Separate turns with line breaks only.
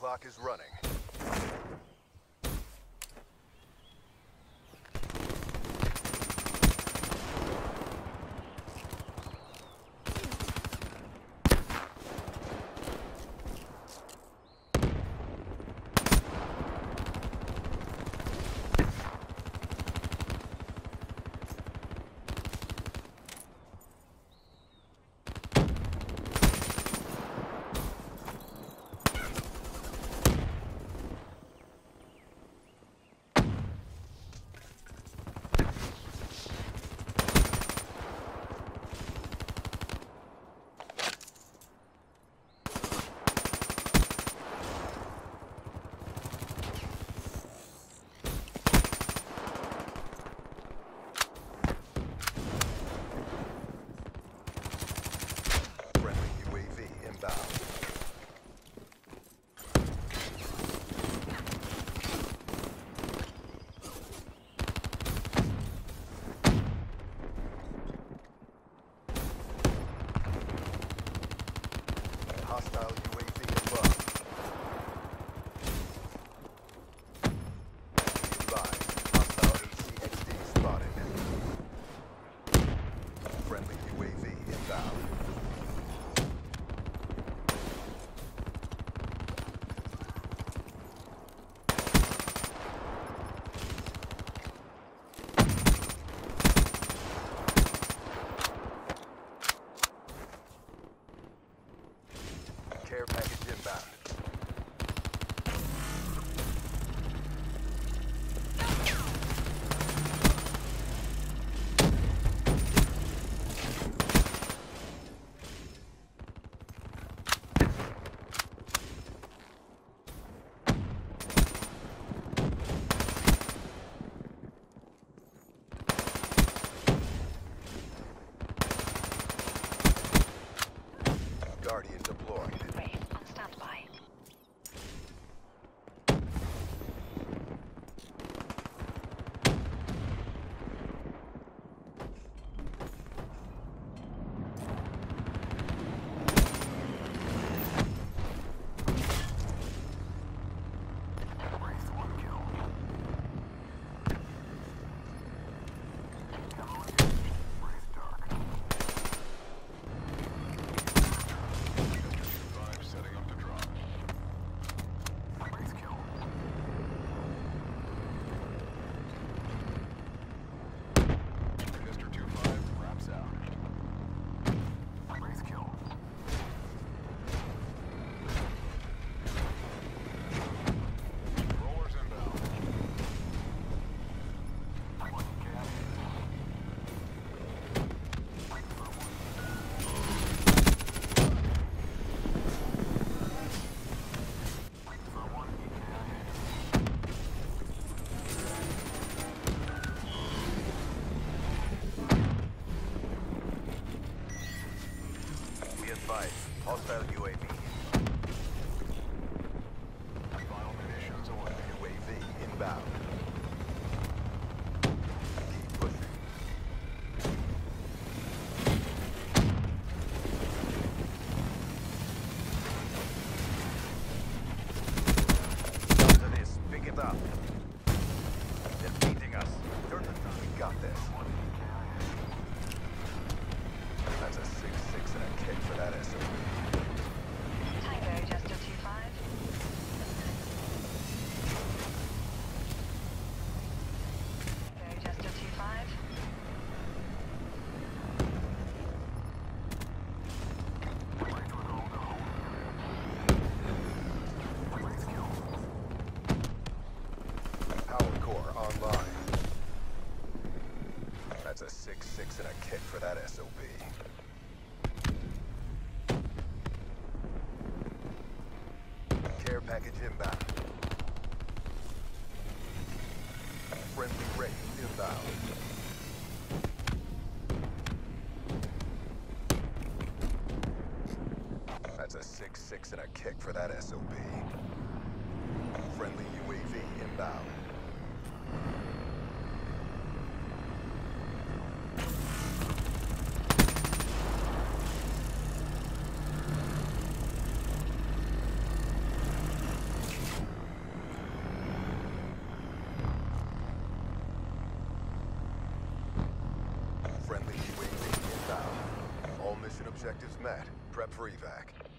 clock is running. Hostile UAV above. Advise. Hostile HCXD spotted. Friendly UAV inbound. Care package inbound. Guardian deployed.
Wraith on standby.
Wraith 1 kill. Ammo engaged. Wraith dark. Mr. 2-5 setting up to drop. Wraith kill. Mr. 2-5 wraps out. Wraith kill. Rollers inbound. One cap. Wait for one. Wait for one EKIA.
Be advised. Hostile UAV.
Final munitions away.
UAV inbound. Keep pushing. Come to this. Pick it up. They're beating us. Turn the gun. We got this.
One EKIA.
That's a 6-6 and a kick for that SOB.
Tango Jester 2-5. Tango Jester 2-5.
Wraith would hold the whole area. Wraith kill.
Power core online. That's a 6-6 and a kick for that SOB. Care package inbound. Friendly Wraith inbound. That's a 6-6 and a kick for that SOB. Friendly UAV inbound. Mission objectives met. Prep for evac.